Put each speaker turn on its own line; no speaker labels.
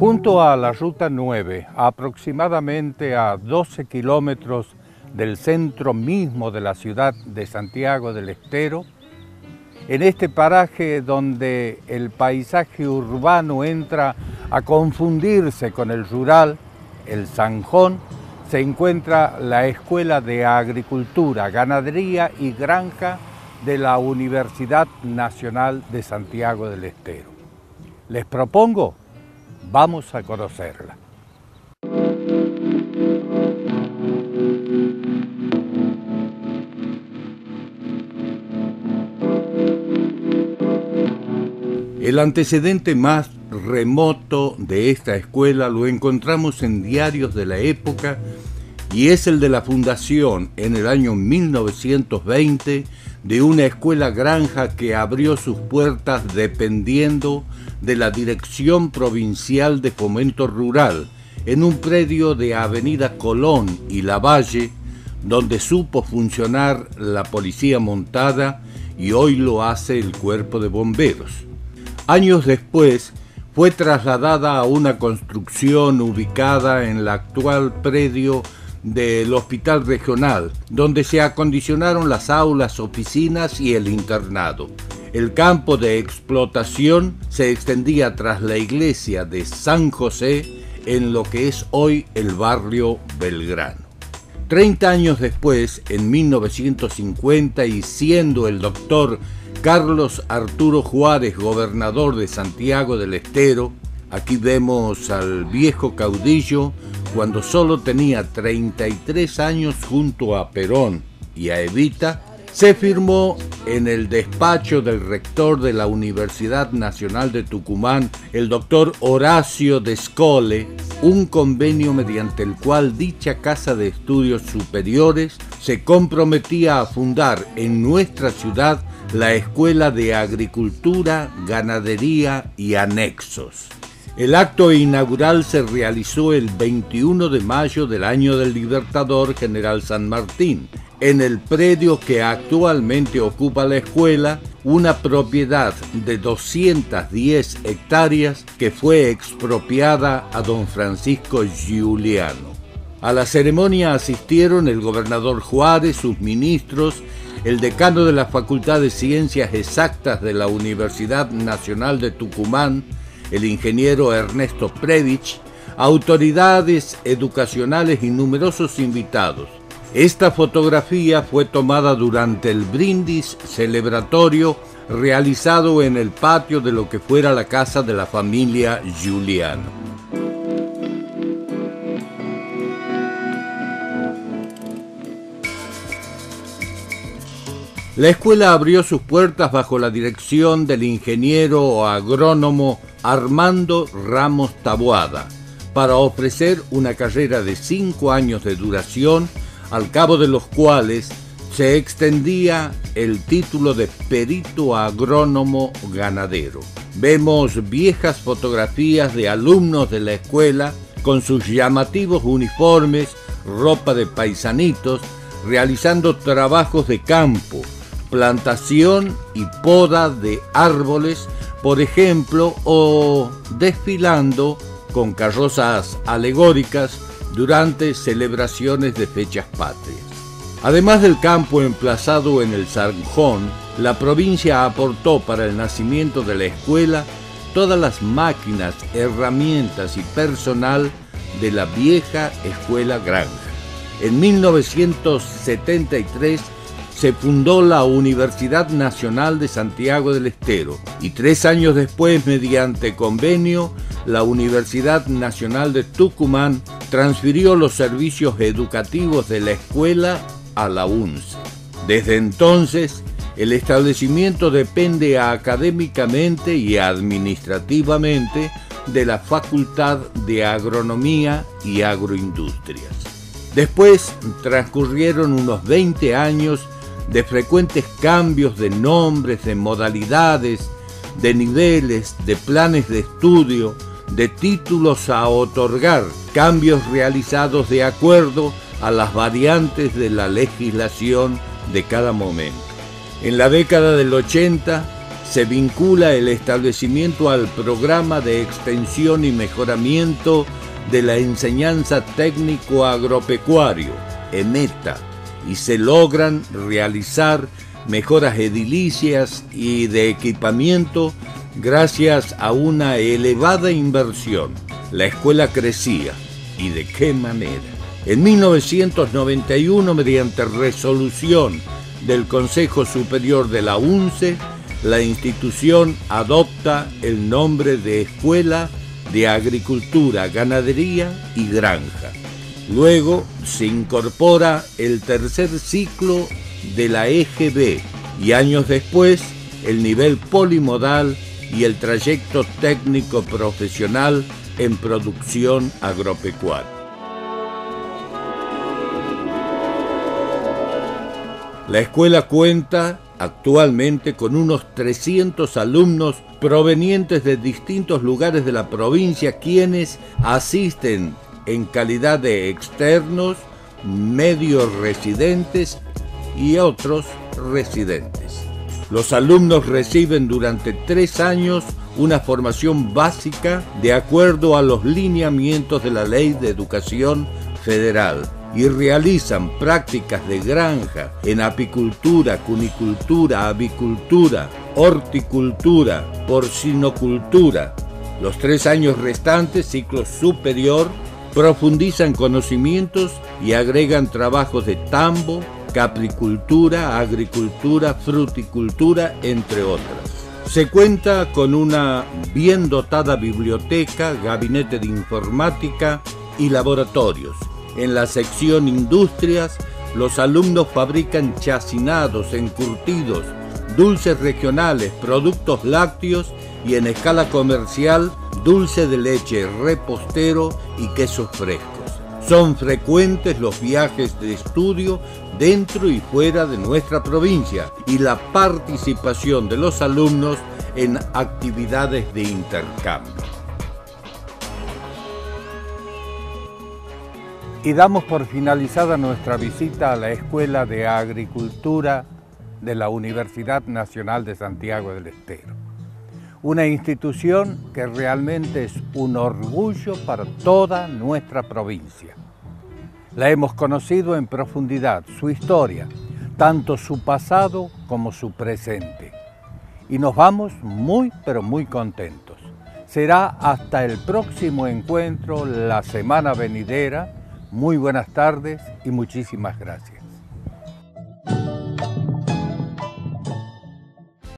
Junto a la Ruta 9, aproximadamente a 12 kilómetros del centro mismo de la ciudad de Santiago del Estero, en este paraje donde el paisaje urbano entra a confundirse con el rural, el Zanjón, se encuentra la Escuela de Agricultura, Ganadería y Granja de la Universidad Nacional de Santiago del Estero. Les propongo, vamos a conocerla. El antecedente más remoto de esta escuela lo encontramos en diarios de la época y es el de la fundación en el año 1920 de una escuela granja que abrió sus puertas dependiendo de la Dirección Provincial de Fomento Rural en un predio de Avenida Colón y Lavalle, donde supo funcionar la policía montada y hoy lo hace el Cuerpo de Bomberos. Años después fue trasladada a una construcción ubicada en el actual predio del Hospital Regional, donde se acondicionaron las aulas, oficinas y el internado. El campo de explotación se extendía tras la iglesia de San José en lo que es hoy el barrio Belgrano. 30 años después, en 1950, y siendo el doctor Carlos Arturo Juárez gobernador de Santiago del Estero, aquí vemos al viejo caudillo cuando solo tenía 33 años junto a Perón y a Evita, se firmó en el despacho del rector de la Universidad Nacional de Tucumán, el doctor Horacio Descole, un convenio mediante el cual dicha Casa de Estudios Superiores se comprometía a fundar en nuestra ciudad la Escuela de Agricultura, Ganadería y Anexos. El acto inaugural se realizó el 21 de mayo del año del Libertador General San Martín, en el predio que actualmente ocupa la escuela, una propiedad de 210 hectáreas que fue expropiada a don Francisco Giuliano. A la ceremonia asistieron el gobernador Juárez, sus ministros, el decano de la Facultad de Ciencias Exactas de la Universidad Nacional de Tucumán, el ingeniero Ernesto Previch, autoridades educacionales y numerosos invitados. Esta fotografía fue tomada durante el brindis celebratorio realizado en el patio de lo que fuera la casa de la familia Giuliano. La escuela abrió sus puertas bajo la dirección del ingeniero agrónomo Armando Ramos Taboada para ofrecer una carrera de 5 años de duración, al cabo de los cuales se extendía el título de perito agrónomo ganadero. Vemos viejas fotografías de alumnos de la escuela con sus llamativos uniformes, ropa de paisanitos, realizando trabajos de campo, plantación y poda de árboles, por ejemplo, o desfilando con carrozas alegóricas durante celebraciones de fechas patrias. Además del campo emplazado en el Zanjón, la provincia aportó para el nacimiento de la escuela todas las máquinas, herramientas y personal de la vieja escuela granja. En 1973 se fundó la Universidad Nacional de Santiago del Estero y 3 años después, mediante convenio, la Universidad Nacional de Tucumán transfirió los servicios educativos de la escuela a la UNCE. Desde entonces, el establecimiento depende académicamente y administrativamente de la Facultad de Agronomía y Agroindustrias. Después transcurrieron unos 20 años de frecuentes cambios de nombres, de modalidades, de niveles, de planes de estudio, de títulos a otorgar, cambios realizados de acuerdo a las variantes de la legislación de cada momento. En la década del 80 se vincula el establecimiento al programa de extensión y mejoramiento de la enseñanza técnico agropecuario, EMETA, y se logran realizar mejoras edilicias y de equipamiento gracias a una elevada inversión. La escuela crecía, ¿y de qué manera? En 1991, mediante resolución del Consejo Superior de la UNCE, la institución adopta el nombre de Escuela de Agricultura, Ganadería y Granja. Luego se incorpora el tercer ciclo de la EGB y años después el nivel polimodal y el trayecto técnico profesional en producción agropecuaria. La escuela cuenta actualmente con unos 300 alumnos provenientes de distintos lugares de la provincia, quienes asisten en calidad de externos, medios residentes y otros residentes. Los alumnos reciben durante 3 años una formación básica de acuerdo a los lineamientos de la Ley de Educación Federal y realizan prácticas de granja en apicultura, cunicultura, avicultura, horticultura, porcinocultura. Los 3 años restantes, ciclo superior, profundizan conocimientos y agregan trabajos de tambo, capricultura, agricultura, fruticultura, entre otras. Se cuenta con una bien dotada biblioteca, gabinete de informática y laboratorios. En la sección Industrias, los alumnos fabrican chacinados, encurtidos, dulces regionales, productos lácteos y en escala comercial, dulce de leche, repostero y quesos frescos. Son frecuentes los viajes de estudio dentro y fuera de nuestra provincia y la participación de los alumnos en actividades de intercambio. Y damos por finalizada nuestra visita a la Escuela de Agricultura de la Universidad Nacional de Santiago del Estero. Una institución que realmente es un orgullo para toda nuestra provincia. La hemos conocido en profundidad, su historia, tanto su pasado como su presente. Y nos vamos muy, pero muy contentos. Será hasta el próximo encuentro la semana venidera. Muy buenas tardes y muchísimas gracias.